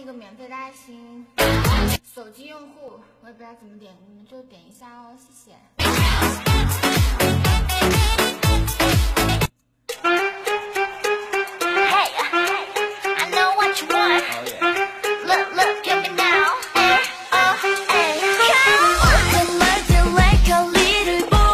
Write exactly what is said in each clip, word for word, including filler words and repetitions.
个免费的爱心，手机用户我也不知道怎么点，你们就点一下哦，谢谢。Hey, I know what you want. Look, look at me now. Oh, hey, come on. Like you like a little boy.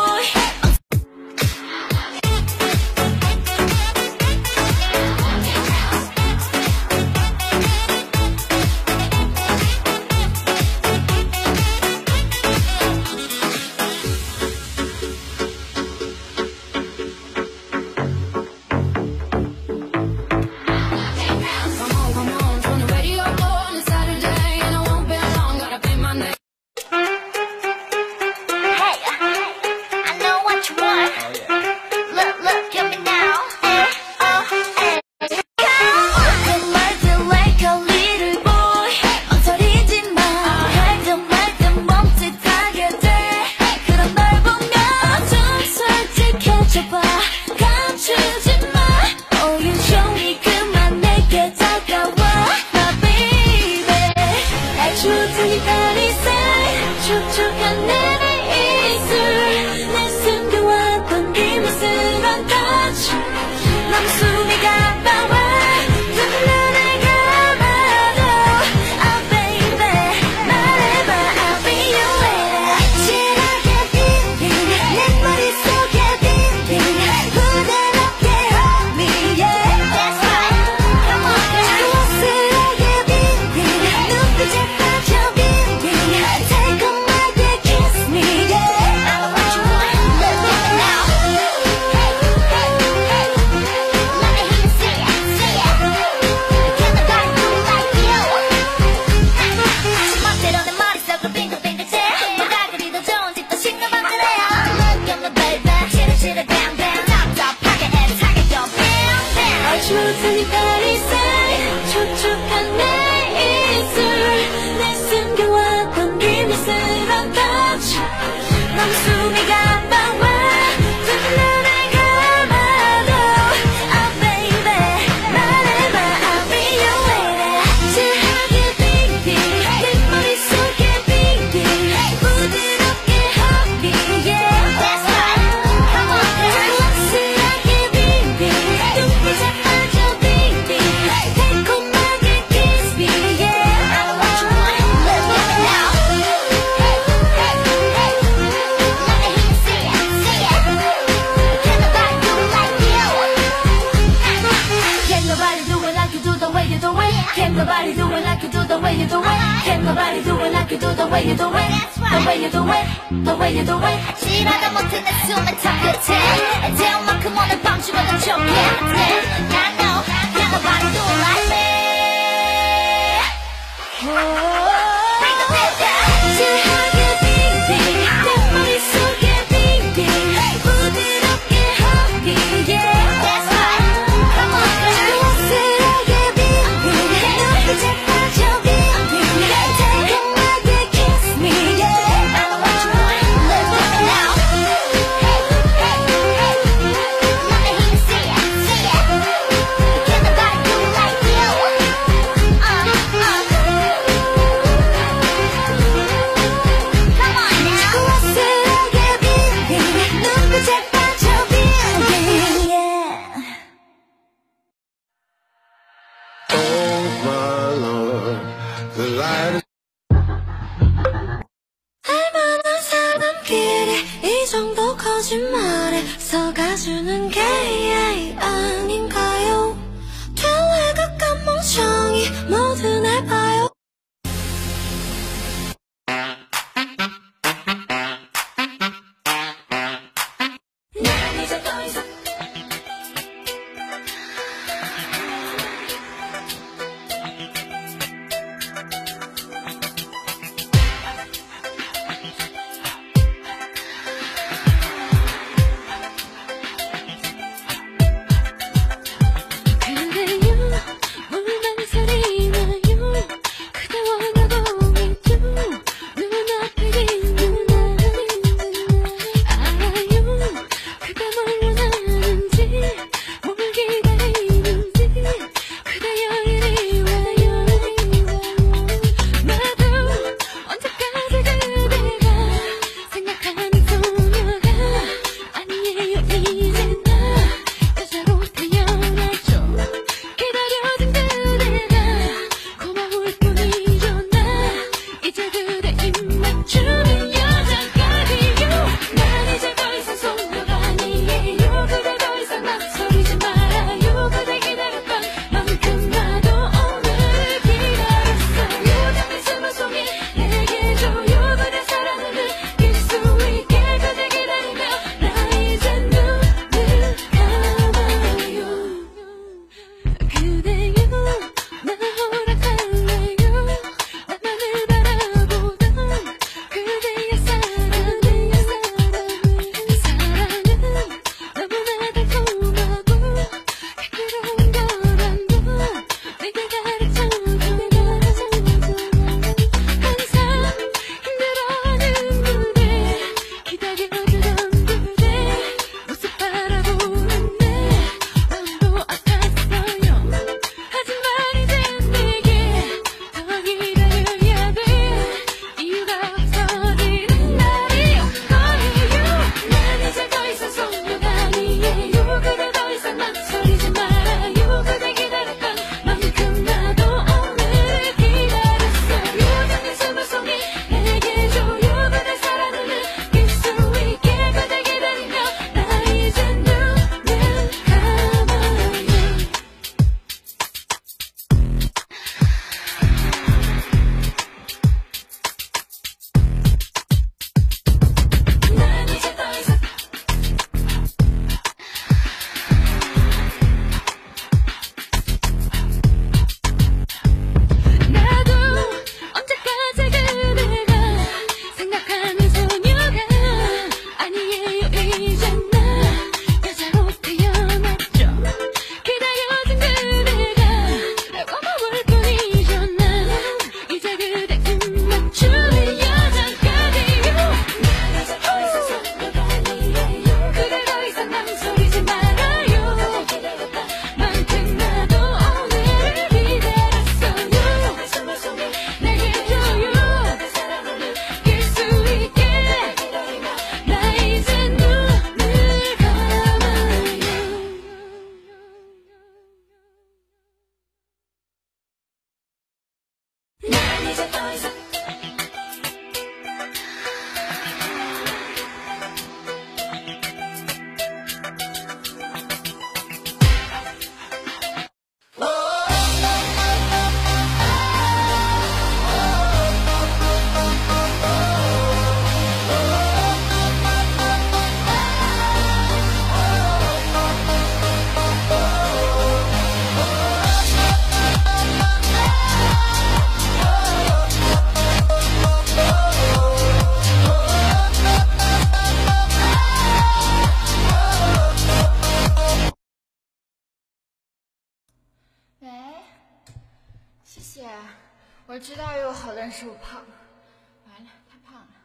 我知道有好多人说我胖，完了，太胖了。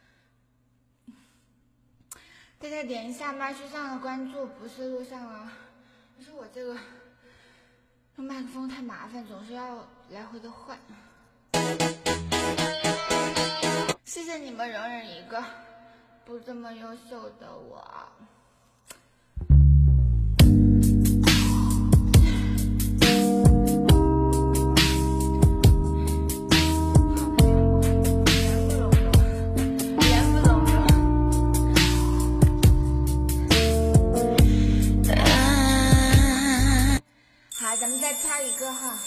大家点一下麦序上的关注，不是录像啊。可是我这个用麦克风太麻烦，总是要来回的换。谢谢你们容忍一个不这么优秀的我。咱们再插一个哈。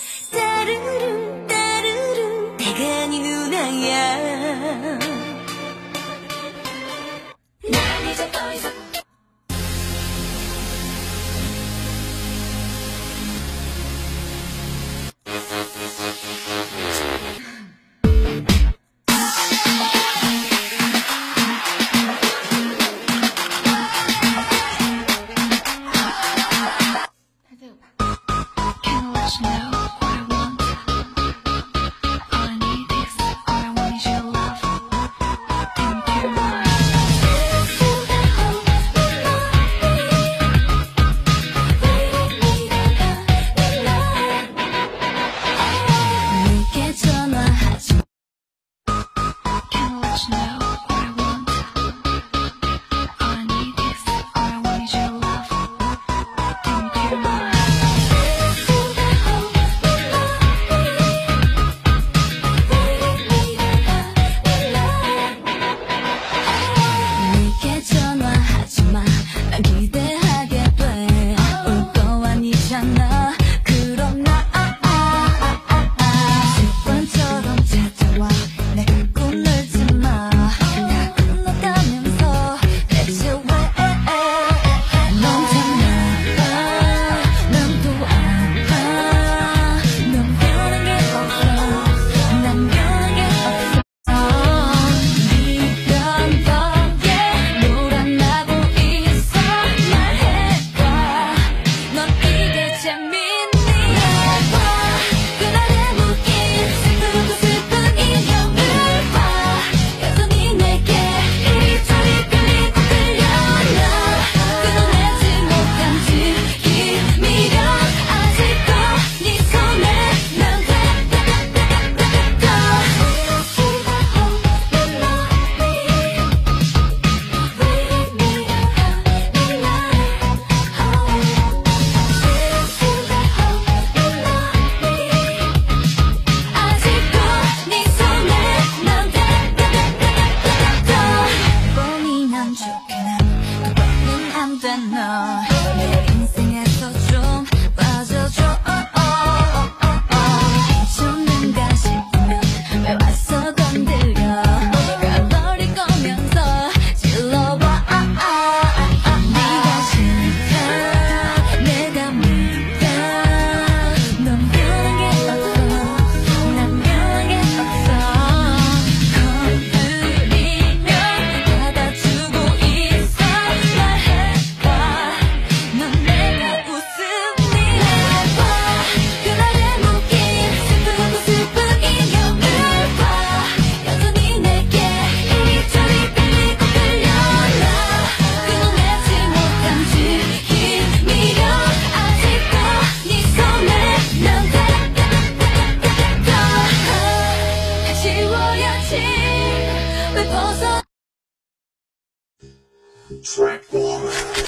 Track one.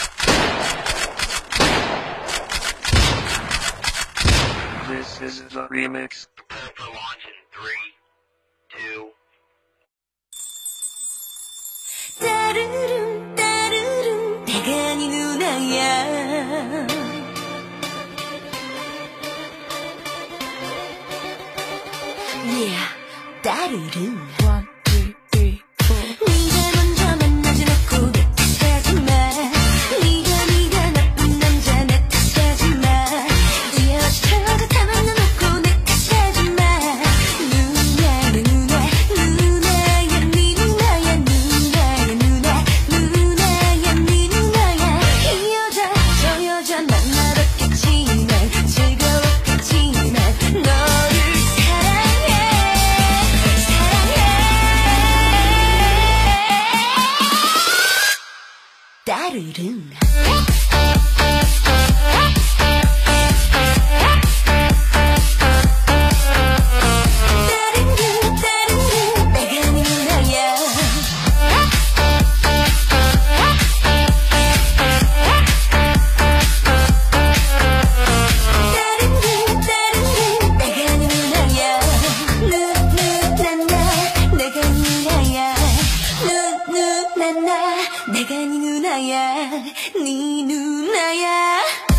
This is the remix. Prepare for launch in three, two. 따르릉 따르릉 내가 네 누나야. Yeah, 따르릉. One, two, three, four. 네가 먼저 만나지 않고 내 탓하지 마. 네가 네가 나쁜 남자 내 탓하지 마. 이어져도 다 만나놓고 내 탓하지 마. 누나야 누나 누나야 네 누나야 누나야 누나 누나야 네 누나야. 이 여자 저 여자 만나봤겠지만 즐거웠겠지만 너를 사랑해. 내가 네 누나야 네 누나야